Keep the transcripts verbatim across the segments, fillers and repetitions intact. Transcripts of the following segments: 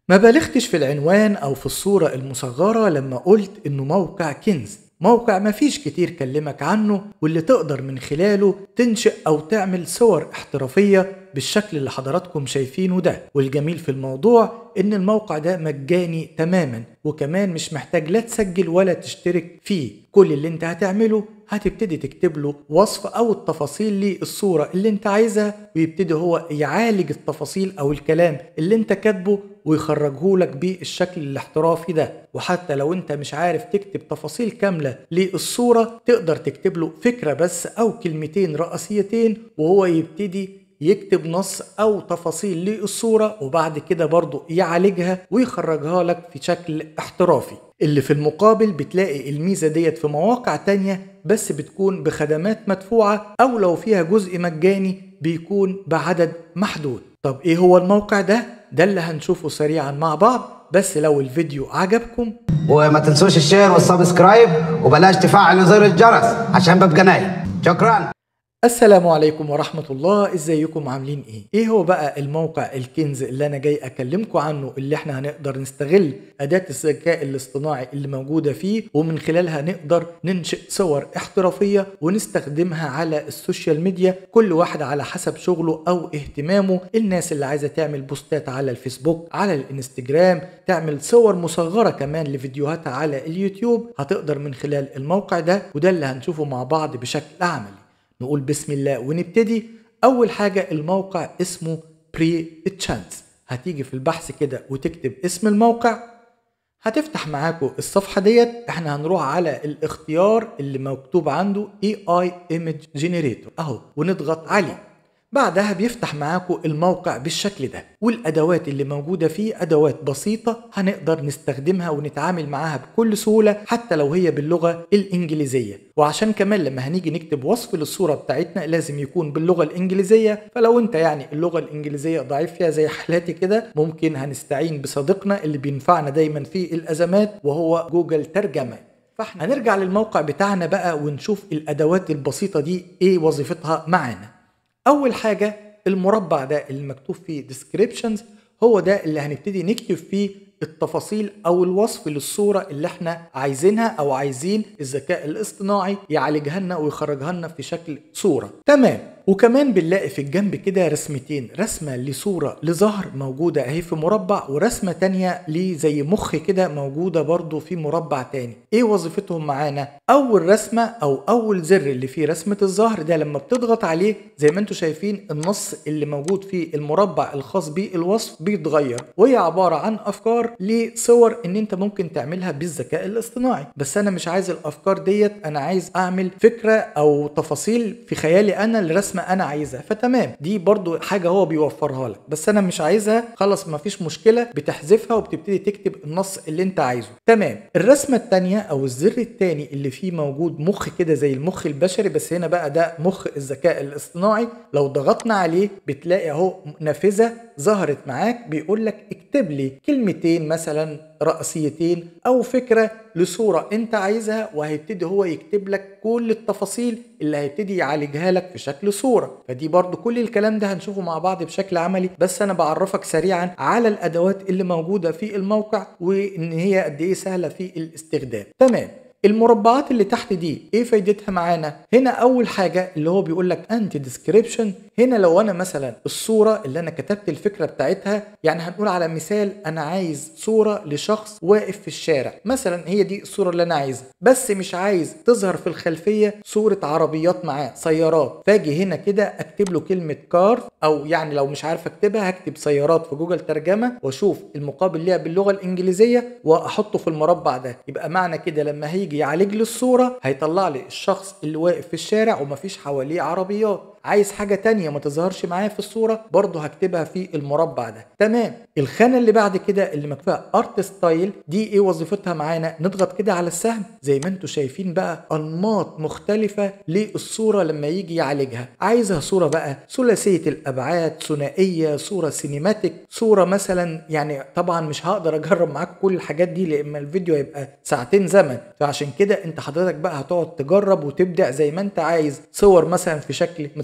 ما بالغتش في العنوان أو في الصورة المصغرة لما قلت إنه موقع كنز، موقع مفيش كتير كلمك عنه واللي تقدر من خلاله تنشئ أو تعمل صور احترافية بالشكل اللي حضراتكم شايفينه ده. والجميل في الموضوع إن الموقع ده مجاني تماما، وكمان مش محتاج لا تسجل ولا تشترك فيه. كل اللي انت هتعمله هتبتدي تكتب له وصف او التفاصيل للصورة اللي انت عايزها، ويبتدي هو يعالج التفاصيل او الكلام اللي انت كاتبه ويخرجه لك بالشكل الاحترافي ده. وحتى لو انت مش عارف تكتب تفاصيل كاملة للصورة، تقدر تكتب له فكرة بس او كلمتين رئيسيتين، وهو يبتدي يكتب نص او تفاصيل للصورة، وبعد كده برضو يعالجها ويخرجها لك في شكل احترافي. اللي في المقابل بتلاقي الميزة ديت في مواقع تانية بس بتكون بخدمات مدفوعة، او لو فيها جزء مجاني بيكون بعدد محدود. طب ايه هو الموقع ده؟ ده اللي هنشوفه سريعا مع بعض، بس لو الفيديو عجبكم وما تنسوش الشير والسبسكرايب، وبلاش تفعلوا زر الجرس عشان ببقى نايم. شكرا. السلام عليكم ورحمة الله، ازيكم عاملين ايه؟ ايه هو بقى الموقع الكنز اللي انا جاي اكلمكم عنه، اللي احنا هنقدر نستغل اداة الذكاء الاصطناعي اللي موجودة فيه، ومن خلالها نقدر ننشئ صور احترافية ونستخدمها على السوشيال ميديا، كل واحد على حسب شغله او اهتمامه. الناس اللي عايزة تعمل بوستات على الفيسبوك، على الانستجرام، تعمل صور مصغرة كمان لفيديوهاتها على اليوتيوب، هتقدر من خلال الموقع ده. وده اللي هنشوفه مع بعض بشكل عملي. نقول بسم الله ونبتدي. أول حاجة الموقع اسمه بري تشانس. هتيجي في البحث كده وتكتب اسم الموقع، هتفتح معاكم الصفحة ديت. احنا هنروح على الاختيار اللي مكتوب عنده إيه آي Image Generator اهو، ونضغط عليه. بعدها بيفتح معاكم الموقع بالشكل ده، والادوات اللي موجودة فيه ادوات بسيطة هنقدر نستخدمها ونتعامل معاها بكل سهولة، حتى لو هي باللغة الانجليزية. وعشان كمان لما هنيجي نكتب وصف للصورة بتاعتنا لازم يكون باللغة الانجليزية، فلو انت يعني اللغة الانجليزية ضعيف فيها زي حالاتي كده، ممكن هنستعين بصديقنا اللي بينفعنا دايما في الازمات، وهو جوجل ترجمة. فاحنا هنرجع للموقع بتاعنا بقى ونشوف الادوات البسيطة دي ايه وظيفتها معانا. اول حاجة المربع ده اللي مكتوب فيه descriptions، هو ده اللي هنبتدي نكتب فيه التفاصيل او الوصف للصورة اللي احنا عايزينها، او عايزين الذكاء الاصطناعي يعالجها لنا ويخرجها لنا في شكل صورة. تمام. وكمان بنلاقي في الجنب كده رسمتين، رسمة لصورة لظهر موجودة اهي في مربع، ورسمة تانية لزي مخ كده موجودة برضو في مربع تاني. ايه وظيفتهم معانا؟ اول رسمة او اول زر اللي فيه رسمة الظهر ده، لما بتضغط عليه زي ما انتم شايفين النص اللي موجود في المربع الخاص بالوصف بيتغير، وهي عبارة عن افكار لصور ان انت ممكن تعملها بالذكاء الاصطناعي. بس انا مش عايز الافكار ديت، انا عايز اعمل فكرة او تفاصيل في خيالي انا لرسمة انا عايزها. فتمام، دي برضو حاجة هو بيوفرها لك، بس انا مش عايزها، خلاص مفيش مشكلة، بتحذفها وبتبتدي تكتب النص اللي انت عايزه. تمام. الرسمة التانية او الزر التاني اللي فيه موجود مخ كده زي المخ البشري، بس هنا بقى ده مخ الذكاء الاصطناعي. لو ضغطنا عليه بتلاقي اهو نافذة ظهرت معاك، بيقول لك اكتب لي كلمتين مثلا رئيسيتين او فكرة لصورة انت عايزها، وهيبتدي هو يكتب لك كل التفاصيل اللي هيبتدي يعالجها لك في شكل صورة. فدي برضو كل الكلام ده هنشوفه مع بعض بشكل عملي، بس انا بعرفك سريعا على الادوات اللي موجودة في الموقع وان هي قد ايه سهلة في الاستخدام. تمام. المربعات اللي تحت دي ايه فايدتها معانا؟ هنا اول حاجة اللي هو بيقول لك انت ديسكريبشن. هنا لو انا مثلا الصورة اللي انا كتبت الفكرة بتاعتها، يعني هنقول على مثال انا عايز صورة لشخص واقف في الشارع مثلا، هي دي الصورة اللي انا عايزها، بس مش عايز تظهر في الخلفية صورة عربيات معاه، سيارات. فاجي هنا كده اكتب له كلمة كار، او يعني لو مش عارف اكتبها هكتب سيارات في جوجل ترجمة، واشوف المقابل ليها باللغة الانجليزية واحطه في المربع ده. يبقى معنى كده لما هيجي يعالج لي الصورة هيطلع لي الشخص اللي واقف في الشارع ومفيش حواليه عربيات. عايز حاجة تانية ما تظهرش معايا في الصورة، برضه هكتبها في المربع ده. تمام. الخانة اللي بعد كده اللي مكتوبة ارت ستايل، دي ايه وظيفتها معانا؟ نضغط كده على السهم زي ما انتم شايفين بقى انماط مختلفة للصورة لما يجي يعالجها. عايزها صورة بقى ثلاثية الابعاد، ثنائية، صورة سينماتيك، صورة مثلا، يعني طبعا مش هقدر اجرب معاكم كل الحاجات دي لان الفيديو هيبقى ساعتين زمن، فعشان كده انت حضرتك بقى هتقعد تجرب وتبدع زي ما انت عايز. صور مثلا في شكل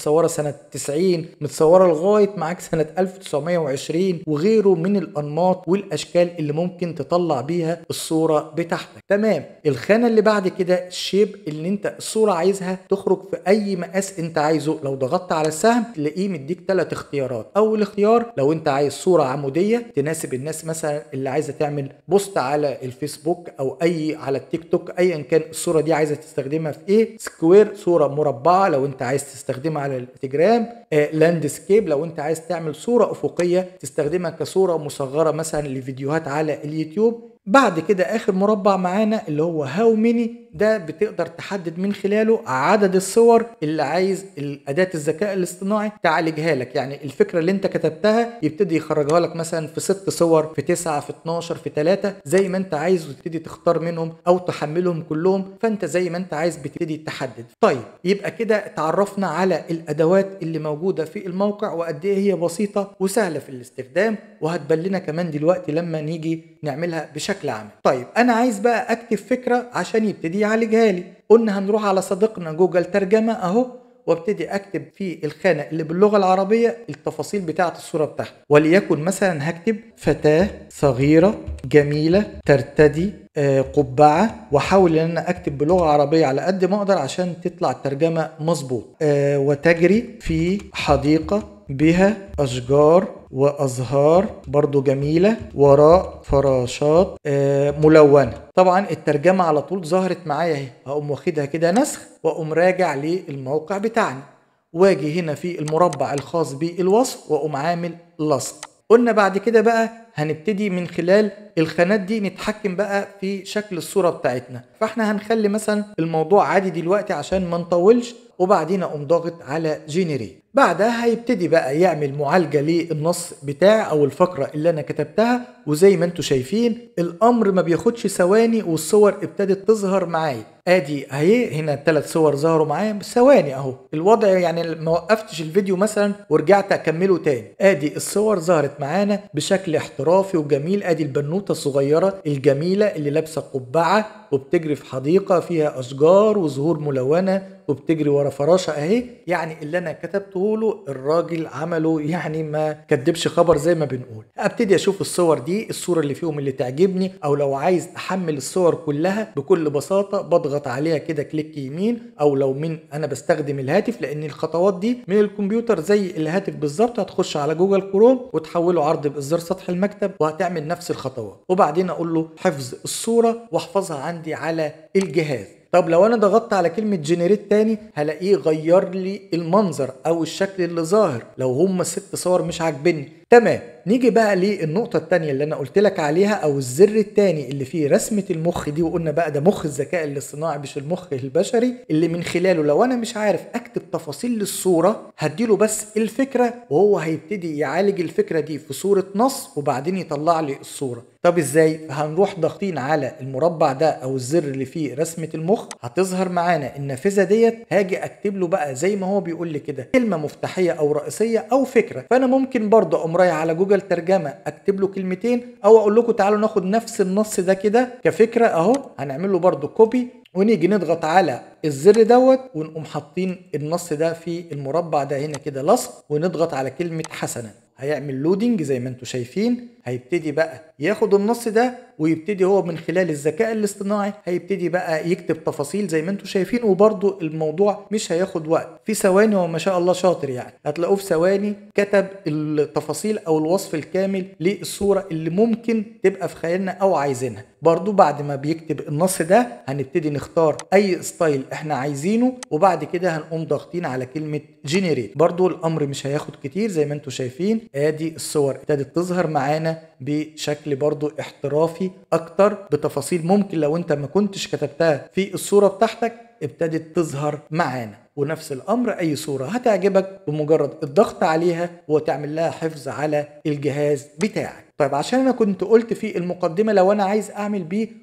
متصوره سنه تسعين، متصوره لغايه معاك سنه ألف وتسعمية وعشرين، وغيره من الانماط والاشكال اللي ممكن تطلع بيها الصوره بتاعتك. تمام. الخانه اللي بعد كده الشيب، اللي انت الصوره عايزها تخرج في اي مقاس انت عايزه. لو ضغطت على السهم تلاقيه مديك ثلاث اختيارات. اول اختيار لو انت عايز صوره عموديه تناسب الناس مثلا اللي عايزه تعمل بوست على الفيسبوك او اي على التيك توك، ايا كان الصوره دي عايزه تستخدمها في ايه. سكوير صوره مربعه لو انت عايز تستخدمها على الانستجرام. آه لاندسكيب لو انت عايز تعمل صوره افقيه تستخدمها كصوره مصغره مثلا لفيديوهات على اليوتيوب. بعد كده اخر مربع معانا اللي هو هاو ميني، ده بتقدر تحدد من خلاله عدد الصور اللي عايز الاداة الذكاء الاصطناعي تعالجها لك. يعني الفكرة اللي انت كتبتها يبتدي يخرجها لك مثلا في ست صور، في تسعة، في اتناشر، في تلاتة، زي ما انت عايز، وتبتدي تختار منهم او تحملهم كلهم. فانت زي ما انت عايز بتبتدي تحدد. طيب يبقى كده اتعرفنا على الادوات اللي موجودة في الموقع وقد ايه هي بسيطة وسهلة في الاستخدام، وهتبان لنا كمان دلوقتي لما نيجي نعملها بشكل عام. طيب انا عايز بقى اكتب فكرة عشان يبتدي يعالجها لي. قلنا هنروح على صديقنا جوجل ترجمة اهو، وابتدي اكتب في الخانة اللي باللغة العربية التفاصيل بتاعة الصورة بتاعتي. وليكن مثلا هكتب فتاة صغيرة جميلة ترتدي آه قبعة، واحاول ان انا اكتب بلغة عربية على قد ما اقدر عشان تطلع الترجمة مظبوط. آه وتجري في حديقة بها أشجار وأزهار برضو جميلة وراء فراشات آه ملونة. طبعا الترجمة على طول ظهرت معايا اهي. هقوم واخدها كده نسخ واقوم راجع للموقع بتاعنا، واجي هنا في المربع الخاص بالوصف واقوم عامل لصق. قلنا بعد كده بقى هنبتدي من خلال الخانات دي نتحكم بقى في شكل الصورة بتاعتنا. فاحنا هنخلي مثلا الموضوع عادي دلوقتي عشان ما نطولش، وبعدين اقوم ضاغط على جينيريت. بعدها هيبتدي بقى يعمل معالجة للنص بتاعي او الفقرة اللي انا كتبتها. وزي ما انتم شايفين الامر ما بياخدش ثواني والصور ابتدت تظهر معايا. ادي اهي هنا الثلاث صور ظهروا معايا بثواني اهو. الوضع يعني ما وقفتش الفيديو مثلا ورجعت اكمله تاني. ادي الصور ظهرت معانا بشكل احترافي وجميل. ادي البنوتة الصغيرة الجميلة اللي لابسة قبعة وبتجري في حديقة فيها اشجار وزهور ملونة وبتجري ورا فراشة اهي. يعني اللي انا كتبته له الراجل عمله، يعني ما كدبش خبر زي ما بنقول. ابتدي اشوف الصور دي، الصورة اللي فيهم اللي تعجبني، او لو عايز احمل الصور كلها بكل بساطة بضغط عليها كده كليك يمين، او لو من انا بستخدم الهاتف لان الخطوات دي من الكمبيوتر زي الهاتف بالظبط. هتخش على جوجل كروم وتحوله عرض بإصدار سطح المكتب وهتعمل نفس الخطوات. وبعدين اقول له حفظ الصورة واحفظها عندي على الجهاز. طب لو انا ضغطت على كلمة جنريت تاني هلاقيه غير لي المنظر او الشكل اللي ظاهر لو هم ست صور مش عاجبني. تمام. نيجي بقى للنقطة التانية اللي انا قلت لك عليها، او الزر التاني اللي فيه رسمة المخ دي. وقلنا بقى ده مخ الذكاء الاصطناعي مش المخ البشري، اللي من خلاله لو انا مش عارف اكتب تفاصيل للصورة هديله بس الفكرة وهو هيبتدي يعالج الفكرة دي في صورة نص وبعدين يطلع لي الصورة. طب ازاي؟ هنروح ضاغطين على المربع ده او الزر اللي فيه رسمة المخ، هتظهر معانا النافذة ديت. هاجي اكتب له بقى زي ما هو بيقول لي كده كلمة مفتاحية او رئيسية او فكرة. فانا ممكن برضه اقوم رايح على جوجل ترجمة اكتب له كلمتين، او اقول لكم تعالوا ناخد نفس النص ده كده كفكرة اهو. هنعمل له برضه كوبي ونيجي نضغط على الزر دوت ونقوم حاطين النص ده في المربع ده هنا كده لصق، ونضغط على كلمة حسنا. هيعمل لودنج زي ما انتم شايفين. هيبتدي بقى ياخد النص ده ويبتدي هو من خلال الذكاء الاصطناعي هيبتدي بقى يكتب تفاصيل زي ما انتم شايفين. وبرضو الموضوع مش هياخد وقت، في ثواني. هو ما شاء الله شاطر، يعني هتلاقوه في ثواني كتب التفاصيل او الوصف الكامل للصورة اللي ممكن تبقى في خيالنا او عايزينها. برضو بعد ما بيكتب النص ده هنبتدي نختار اي ستايل احنا عايزينه، وبعد كده هنقوم ضاغطين على كلمة جينيريت. برضو الامر مش هياخد كتير زي ما انتم شايفين. ادي الصور ابتدت تظهر معانا بشكل برضو احترافي اكتر بتفاصيل ممكن لو انت ما كنتش كتبتها في الصورة بتاعتك ابتدت تظهر معانا. ونفس الامر اي صورة هتعجبك بمجرد الضغط عليها وتعمل لها حفظ على الجهاز بتاعك. طيب عشان انا كنت قلت في المقدمة لو انا عايز اعمل بيه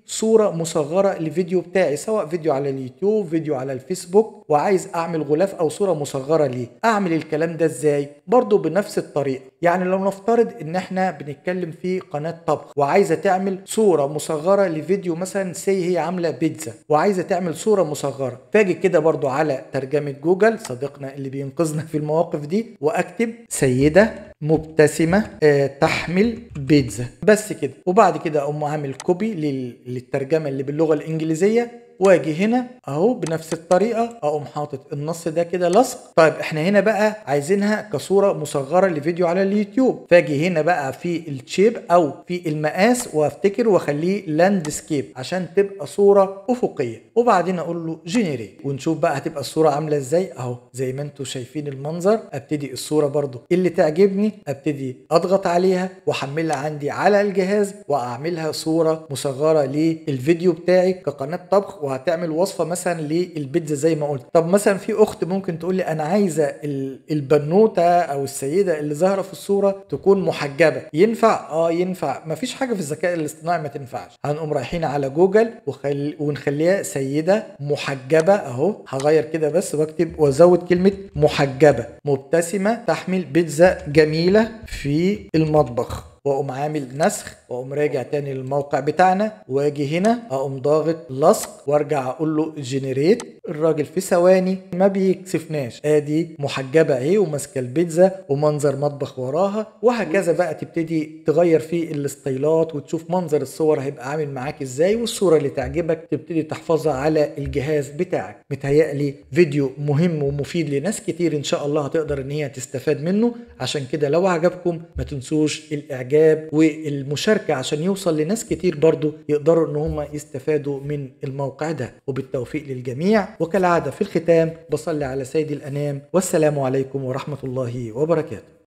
صورة مصغرة لفيديو بتاعي، سواء فيديو على اليوتيوب، فيديو على الفيسبوك، وعايز اعمل غلاف او صورة مصغرة ليه. اعمل الكلام ده ازاي؟ برضو بنفس الطريقة. يعني لو نفترض ان احنا بنتكلم في قناة طبخ وعايزة تعمل صورة مصغرة لفيديو مثلا سي هي عاملة بيتزا وعايزة تعمل صورة مصغرة، فاجي كده برضو على ترجمة جوجل صديقنا اللي بينقذنا في المواقف دي، واكتب سيدة مبتسمة آه تحمل بيتزا، بس كده. وبعد كده اقوم عامل كوبي للترجمة اللي باللغة الانجليزية، واجي هنا اهو بنفس الطريقه اقوم حاطط النص ده كده لصق. طيب احنا هنا بقى عايزينها كصوره مصغره لفيديو على اليوتيوب، فاجي هنا بقى في الشيب او في المقاس وافتكر واخليه لاندسكيب عشان تبقى صوره افقيه، وبعدين اقول له جينيريت ونشوف بقى هتبقى الصوره عامله ازاي. اهو زي ما انتم شايفين المنظر. ابتدي الصوره برضو اللي تعجبني ابتدي اضغط عليها واحملها عندي على الجهاز واعملها صوره مصغره للفيديو بتاعي كقناه طبخ، وهتعمل وصفه مثلا للبيتزا زي ما قلت. طب مثلا في اخت ممكن تقول لي انا عايزه البنوته او السيده اللي ظاهره في الصوره تكون محجبه، ينفع؟ اه ينفع، مفيش حاجه في الذكاء الاصطناعي ما تنفعش. هنقوم رايحين على جوجل وخل... ونخليها سيده محجبه اهو. هغير كده بس واكتب وازود كلمه محجبه مبتسمه تحمل بيتزا جميله في المطبخ، واقوم عامل نسخ واقوم راجع تاني للموقع بتاعنا، واجي هنا اقوم ضاغط لصق وارجع اقول له جنريت. الراجل في ثواني ما بيكسفناش، ادي محجبه اهي وماسكه البيتزا ومنظر مطبخ وراها، وهكذا بقى تبتدي تغير في الاستايلات وتشوف منظر الصور هيبقى عامل معاك ازاي، والصوره اللي تعجبك تبتدي تحفظها على الجهاز بتاعك. متهيألي فيديو مهم ومفيد لناس كتير ان شاء الله هتقدر ان هي تستفاد منه. عشان كده لو عجبكم ما تنسوش الاعجاب والمشاركه عشان يوصل لناس كتير برضو يقدروا ان هم يستفادوا من الموقع ده. وبالتوفيق للجميع، وكالعاده في الختام بصلي على سيد الانام، والسلام عليكم ورحمه الله وبركاته.